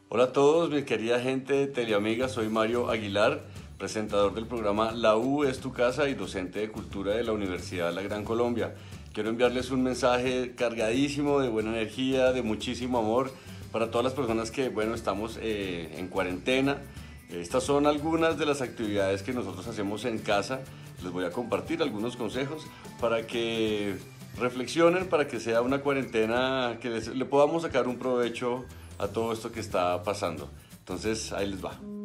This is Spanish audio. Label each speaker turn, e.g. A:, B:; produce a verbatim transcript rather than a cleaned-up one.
A: Hola a todos, mi querida gente de Teleamiga, soy Mario Aguilar, presentador del programa La U es tu casa y docente de cultura de la Universidad de la Gran Colombia. Quiero enviarles un mensaje cargadísimo de buena energía, de muchísimo amor para todas las personas que, bueno, estamos eh, en cuarentena. Estas son algunas de las actividades que nosotros hacemos en casa. Les voy a compartir algunos consejos para que reflexionen, para que sea una cuarentena que les, le podamos sacar un provecho a todo esto que está pasando. Entonces, ahí les va.